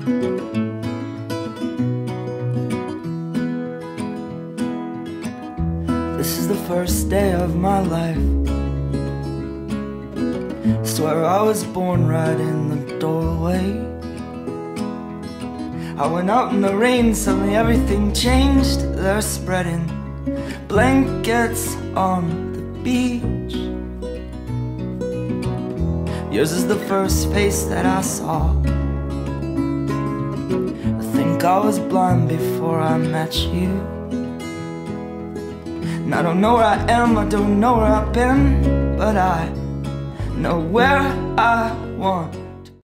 This is the first day of my life. Swear I was born right in the doorway. I went out in the rain, suddenly everything changed. They're spreading blankets on the beach. Yours is the first face that I saw. I think I was blind before I met you. And I don't know where I am, I don't know where I've been, but I know where I want